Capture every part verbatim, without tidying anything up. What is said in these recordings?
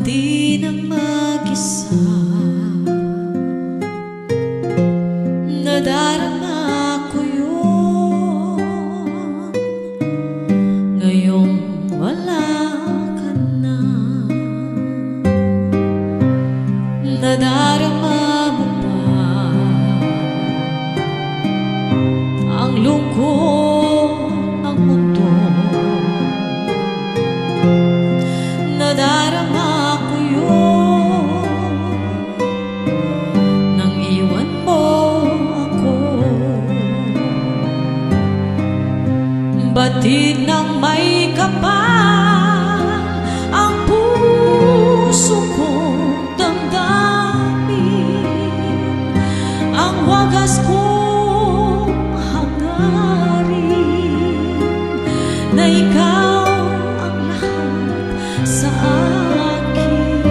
di na mag-isa. Nadarama ko yun, ngayong wala ka na. Nadarama mo ba ang lungkot ng mundo? Nadarama ko yun nang iwan mo ako. Batid ng may kapal ang puso kong damdamin, ang wagas kong hangarin na ikaw ang lahat sa akin.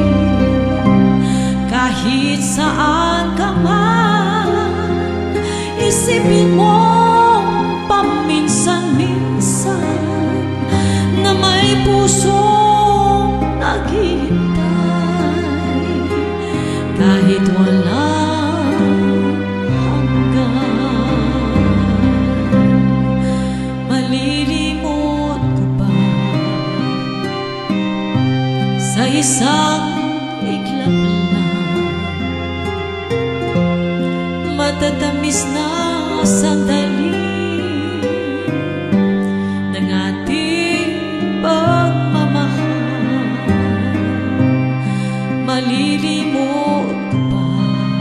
Kahit saan ka man, isipin mo paminsan-minsan na may pusong naghihintay kahit walang hanggan. Malilimot ko ba sa isang iglap lang matatamis na sandali ng ating pagmamahal? Malilimot ko ba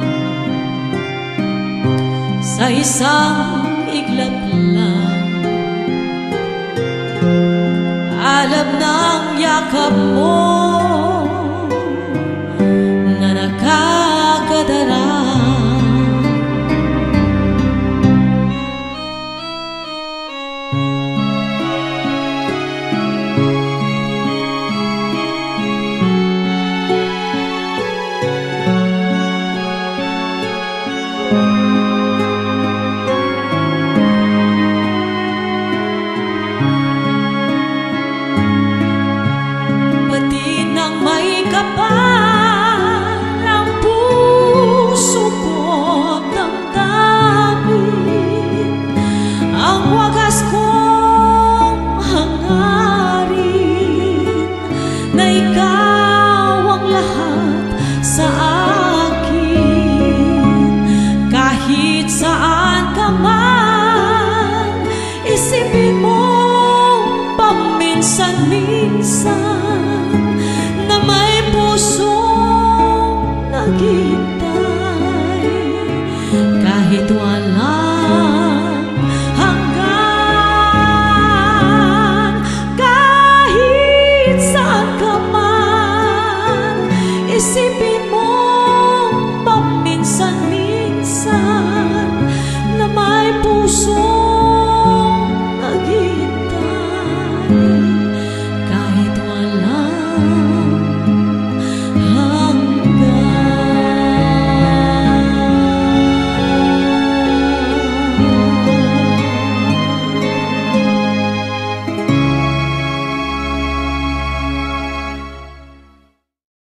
sa isang iglap lang alab ng yakap mo?